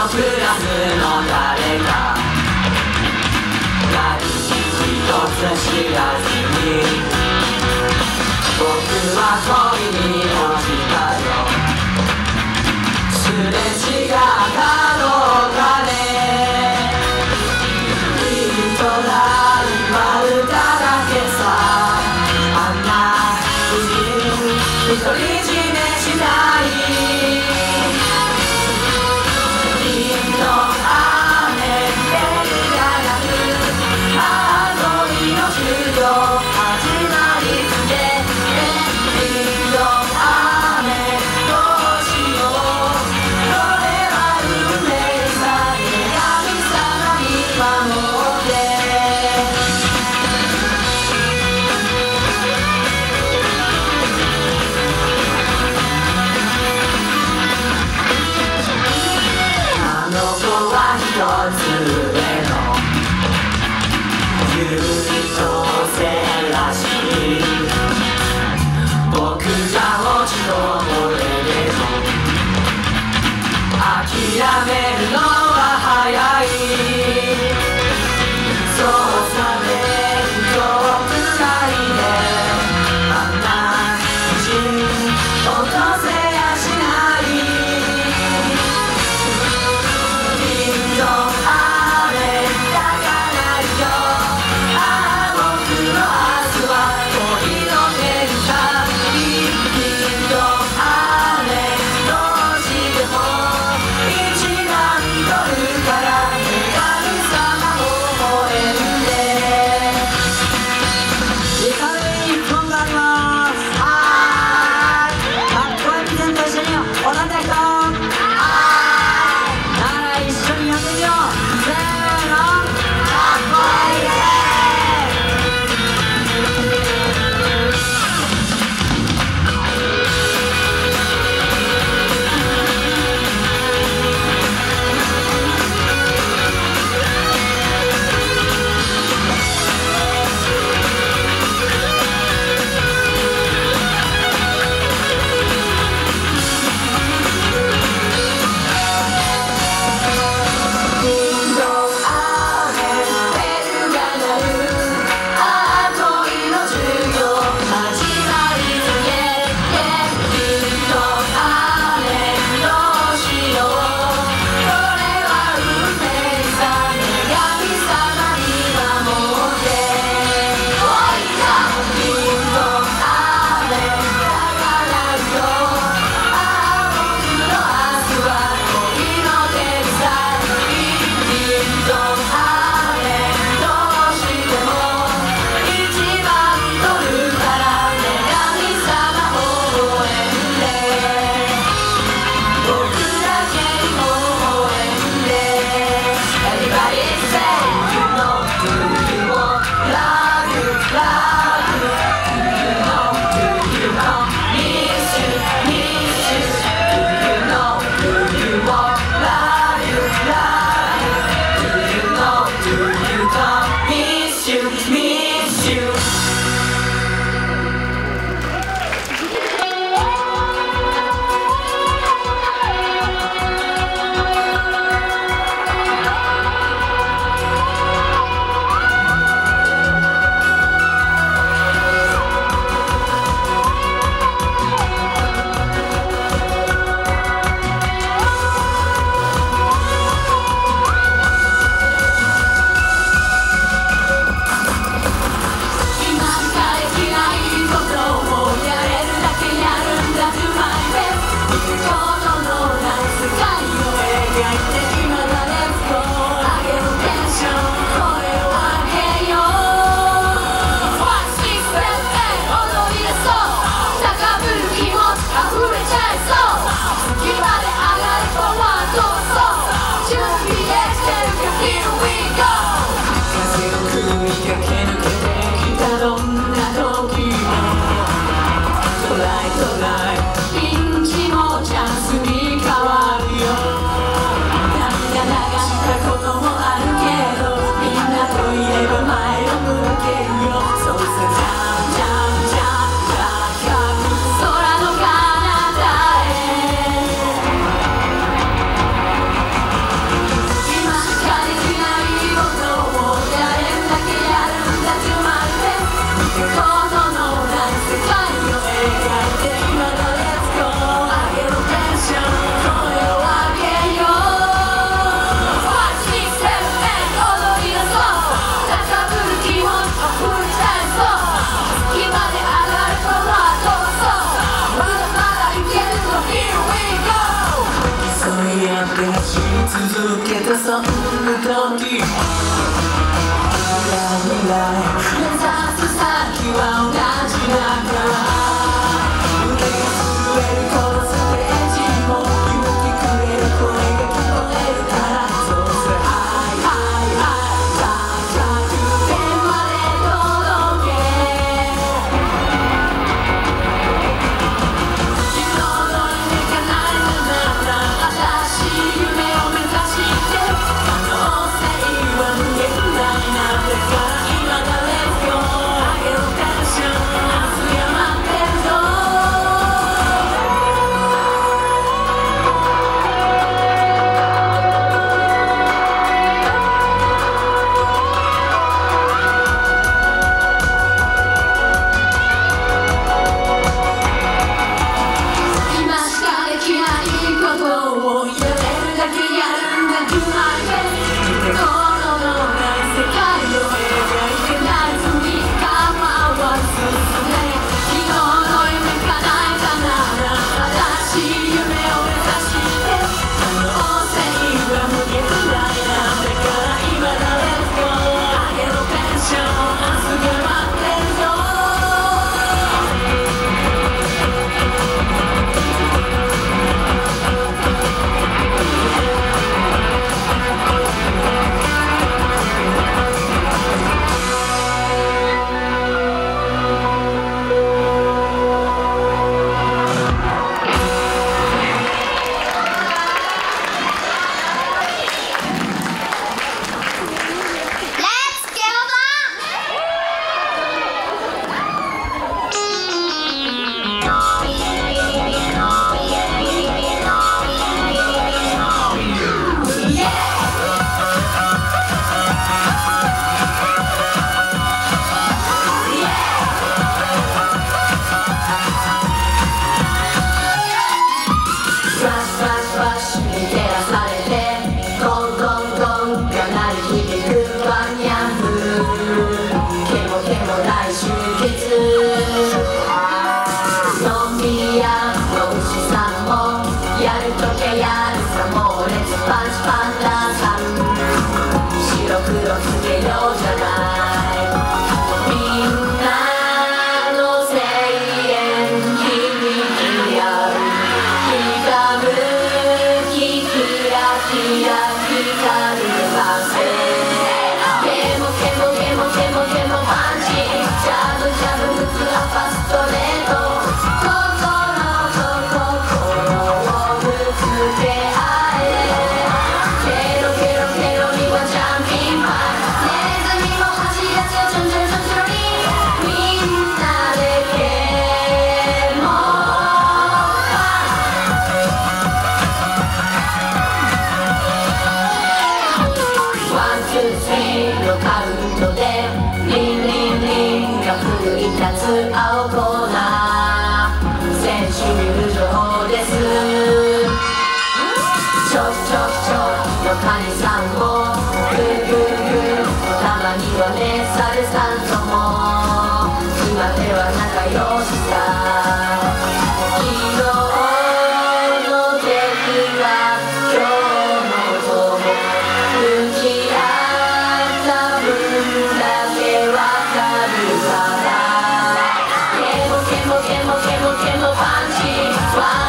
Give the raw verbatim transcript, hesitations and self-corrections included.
クラスの誰か何一つ知らずに僕は恋に落ちたよ。すれ違ったのかね。きっとライバルだらけさ。あんな美人独り占めしたい。金の雨で輝くあの恋の授業始まりつけ。金の雨どうしよう。これは運命さ。神様に守ってあの子は一つ上の優等生らしい。僕が落ちこぼれでも諦めるのは早い。そうさ勉強くらいであんな美人落とせやしない。金の雨だからよ。ああ僕の明日は恋の天下。金の雨どうしても一万ドルから神様微笑んで。 リカルにいっぽんがあります。はーい。かっこいいピゼンと一緒に踊りたい人。はーい。なら一緒にやってみよう。せーの。かっこいいぜ。 金の雨ベルが鳴るああ恋の授業始まりつけ。金の雨どうしよう。これは運命さ。神様に守って金の雨だからよ。ああ僕の明日は恋の天才。金の雨どうしても一万ドルから神様微笑んで。僕だけに微笑んで。Everybody say you know do you want love you love you. Do you know do you know miss you miss you. Do you know do you want love you love you. Do you know do you know miss you miss you. 今しかできないことをやれるだけやるんだ To my best。 このない世界を描いて今だ Let's go。 上げろテンション声を上げよう。 One six seven eight 踊り出そう。高ぶる気持ち溢れちゃいそう。月まで上がるパワーどうぞ。準備できてるか Here we go。 風を組み駆け抜けてきたどんな時もトライトライピンチもチャンスに変わるよ。涙流したこともあるけどみんなといれば前を向けるよ。そうさじゃんじゃんじゃん高く空の彼方へ。 う時目指す先は同じだから腕が震えるこのステージも勇気くれる声が聞こえるからそうするはいはいはい高く天まで届け昨日の夢叶えたなら新しい夢を目指して可能性は無限大なんだから今だ Let's go 上げろテンション明日が待ってるぞ今しかできないことをやれるだけやるんだ Do my best 心のない世界を描いてないずに構わず進め昨日の夢叶えたなら新しい夢を目指して可能性は無限大なんだから今だ Let's go 上げろテンション明日が待ってるぞフラッシュフラッシュフラッシュに照らされてゴンゴンゴンが鳴り響くワンニャンフケモケモ大集結ゾンビやの牛さんもやるときゃやるさ猛烈パンチパンダさん白黒つけようじゃないみんなの声援響き合うひたむきキラキラ光る汗ケモケモケモケモケモパンチジャブジャブ打つアパストレート心と心をぶつけ合えケロケロケロにはジャンピンパンネズミも走り出すよちょんちょんちょんちょろりみんなでケモワン、ツー、スリーのカウントでリンリンリンが奮い立つ青コーナー選手入場法ですちょきちょきちょきのカニさんもグーグーグーたまにはねサルさんとも今では仲良しさ昨日の敵は今日の友向き合った分だけわかるからケモケモケモケモケモパンチワン